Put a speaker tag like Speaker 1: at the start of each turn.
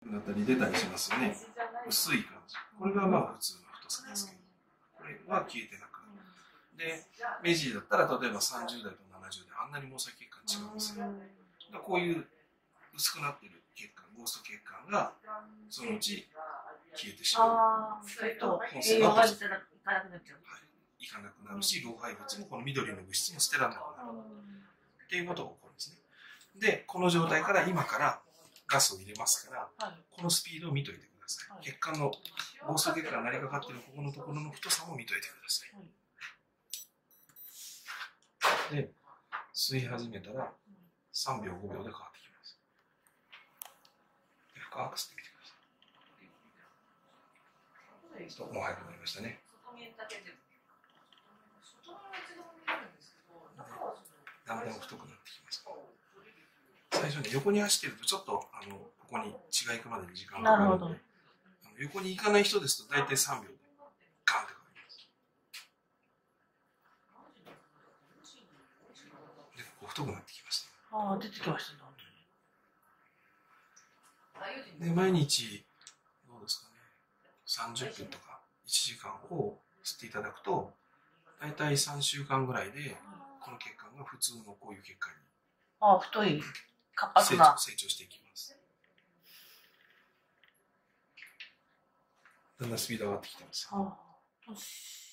Speaker 1: だったり出たりしますよね。薄い感じ。これがまあ普通の太さですけど、これは消えてなくなる。で、明治だったら例えば30代と70代、あんなに毛細血管違うんですよ。こういう薄くなっている血管、ゴースト血管がそのうち消えてしまう。
Speaker 2: それと
Speaker 1: 栄養がいかなくなっ
Speaker 2: ちゃう。
Speaker 1: いかなくなるし、老廃物もこの緑の物質も捨てられなくなる。っていうことが起こるんですね。で、この状態から今からガスを入れますから、このスピードを見といてください。血管のゴースト血管がなりかかっているここのところの太さも見といてください。で、吸い始めたら3秒、5秒で変わってきます。深く吸ってみてください。もう早くなりましたね。だんだん太くなってきます。最初に横に走ってるとちょっとここに血が行くまでに時間がかかるので、横に行かない人ですと大体3秒でガンって変わります。で、ここ太くなってきました。
Speaker 2: ああ、出てきましたね。
Speaker 1: で、毎日どうですかね、30分とか1時間を吸っていただくと、大体3週間ぐらいでこの血管が普通のこういう血管に
Speaker 2: 太い活発な
Speaker 1: 成長していきます。だんだんスピード上がってきてます。